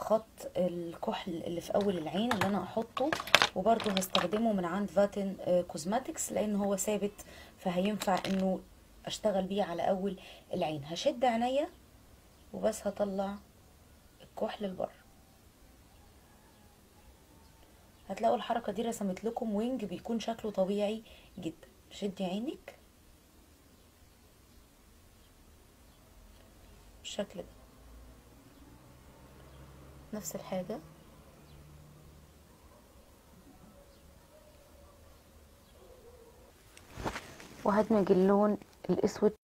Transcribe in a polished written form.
خط الكحل اللي في اول العين اللي انا احطه، وبرده هستخدمه من عند فاتن كوزماتكس لان هو ثابت، فهينفع انه اشتغل بيه على اول العين. هشد عينيا وبس هطلع الكحل لبره. هتلاقوا الحركة دي رسمت لكم وينج بيكون شكله طبيعي جدا. شدي عينك بالشكل ده. نفس الحاجة وهدمج اللون الاسود